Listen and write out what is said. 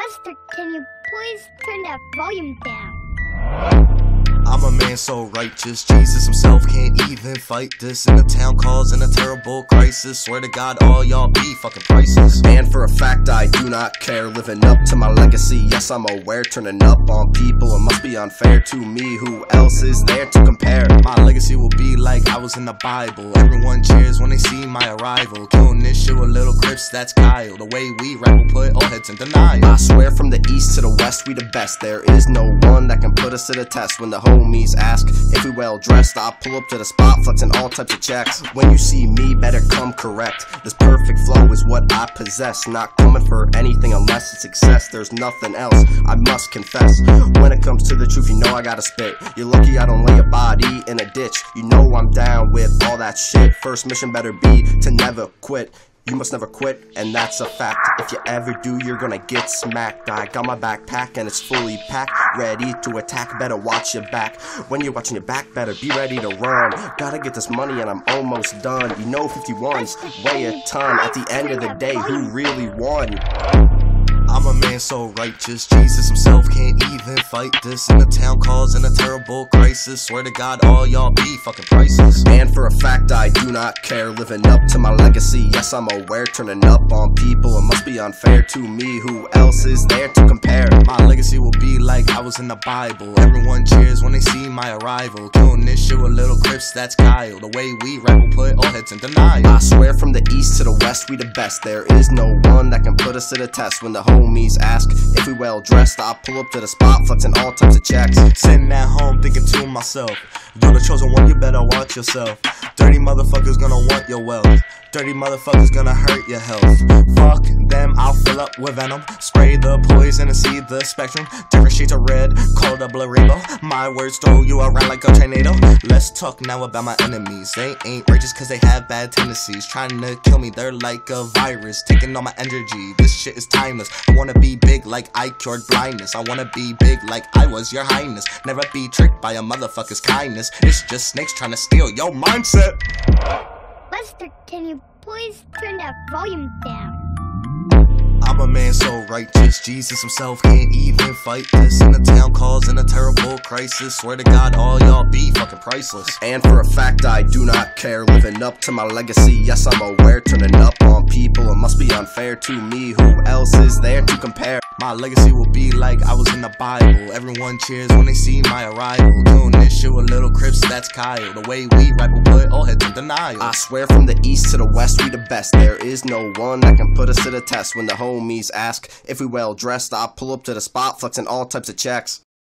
Lester, can you please turn that volume down? I'm a man so righteous, Jesus himself can't even fight this. In a town causing a terrible crisis, swear to God all y'all be fucking priceless. And for a fact I do not care, living up to my legacy, yes I'm aware. Turning up on people, it must be unfair to me, who else is there to compare? My legacy will be like I was in the Bible, everyone cheers when they see my arrival. Killing this shit with little Crips, that's Kyle. The way we rap will put all heads in denial. I swear from the east to the west we the best, there is no one that can put us to the test. When the homies ask if we well dressed, I pull up to the spot flexing all types of checks. When you see me, better come correct. This perfect flow is what I possess, not coming for anything unless it's success. There's nothing else, I must confess. When it comes to the truth, you know I gotta spit. You're lucky I don't lay a body in a ditch. You know I'm down with all that shit. First mission better be to never quit. You must never quit, and that's a fact. If you ever do, you're gonna get smacked. I got my backpack and it's fully packed, ready to attack, better watch your back. When you're watching your back, better be ready to run. Gotta get this money and I'm almost done. You know 51s weigh a ton. At the end of the day, who really won? I'm a man so righteous, Jesus himself can't even fight this. In a town causing a terrible crisis, swear to God all y'all be fucking priceless. And for a fact I do not care, living up to my legacy, yes I'm aware. Turning up on people, it must be unfair to me, who else is there to compare? My legacy will be like I was in the Bible, everyone cheers when they see my arrival. Killing this shit with little Crips, that's Kyle. The way we rap will put all heads in denial. I swear from the east to the west we the best, there is no one that can put us to the test. When the homies ask if we well dressed, I pull up to the spot flexing all types of checks. Sitting at home thinking to myself, you're the chosen one, you better watch yourself. Dirty motherfuckers gonna want your wealth, dirty motherfuckers gonna hurt your health. Fuck them, I'll fill up with venom, spray the poison and see the spectrum. Different shades of red, called a blue rainbow. My words throw you around like a tornado. Let's talk now about my enemies. They ain't righteous cause they have bad tendencies, trying to kill me, they're like a virus, taking all my energy. This shit is timeless. I wanna be big like I cured blindness, I wanna be big like I was your highness. Never be tricked by a motherfucker's kindness, it's just snakes trying to steal your mindset. Lester, can you please turn that volume down? I'm a man so righteous, Jesus himself can't even fight this. In a town causing a terrible crisis, swear to God all y'all be fucking priceless. And for a fact I do not care, living up to my legacy, yes I'm aware. Turning up on people, it must be unfair to me, who else is there to compare? My legacy will be like I was in the Bible, everyone cheers when they see my arrival. Doing this shit with little Crips, that's Kyle. The way we rap will put all heads in denial. I swear from the east to the west we the best, there is no one that can put us to the test. When the homies ask if we well dressed, I pull up to the spot flexing all types of checks.